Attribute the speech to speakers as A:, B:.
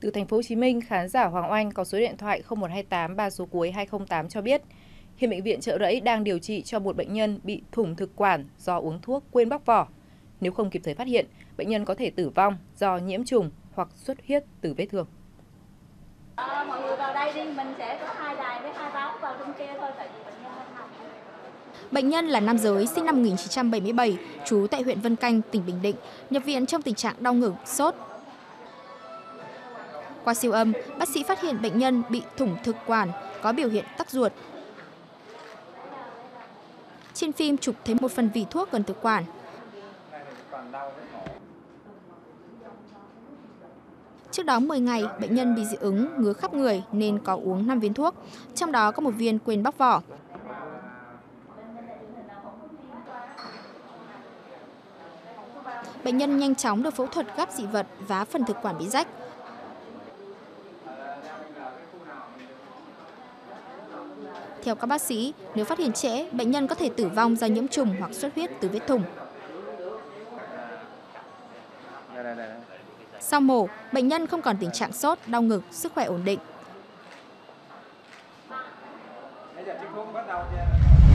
A: Từ thành phố Hồ Chí Minh, khán giả Hoàng Oanh có số điện thoại 0128 3 số cuối 208 cho biết, hiện bệnh viện Chợ Rẫy đang điều trị cho một bệnh nhân bị thủng thực quản do uống thuốc quên bóc vỏ. Nếu không kịp thời phát hiện, bệnh nhân có thể tử vong do nhiễm trùng hoặc xuất huyết từ vết thương.
B: Mọi người vào đây đi, mình sẽ có 2 đài với 2 báo vào trong kia thôi, tại vì bệnh nhân đang nằm.
C: Bệnh nhân là nam giới sinh năm 1977, trú tại huyện Vân Canh, tỉnh Bình Định, nhập viện trong tình trạng đau ngực, sốt. Qua siêu âm, bác sĩ phát hiện bệnh nhân bị thủng thực quản, có biểu hiện tắc ruột. Trên phim chụp thấy một phần vỉ thuốc gần thực quản. Trước đó 10 ngày, bệnh nhân bị dị ứng, ngứa khắp người nên có uống 5 viên thuốc, trong đó có một viên quên bóc vỏ. Bệnh nhân nhanh chóng được phẫu thuật gắp dị vật vá phần thực quản bị rách. Theo các bác sĩ, nếu phát hiện trễ, bệnh nhân có thể tử vong do nhiễm trùng hoặc xuất huyết từ vết thủng. Sau mổ, bệnh nhân không còn tình trạng sốt, đau ngực, sức khỏe ổn định.